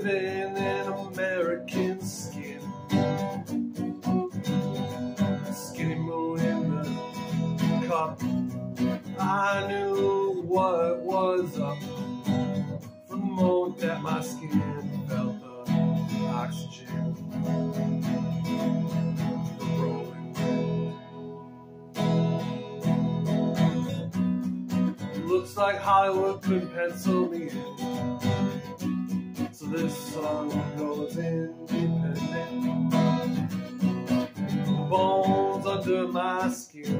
living in American skin. Skinny moon in the cup. I knew what was up from the moment that my skin felt the oxygen. The rolling wind. Looks like Hollywood couldn't pencil me in, so this song goes independent. Bones under my skin.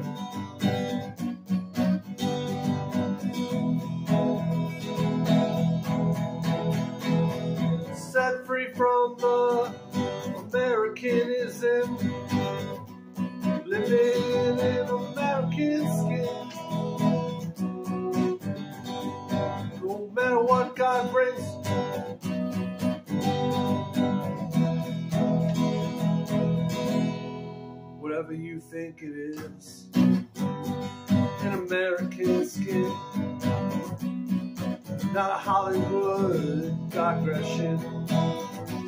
Set free from the Americanism, living in American skin. No matter what God brings, whatever you think it is, an American skin, not a Hollywood digression.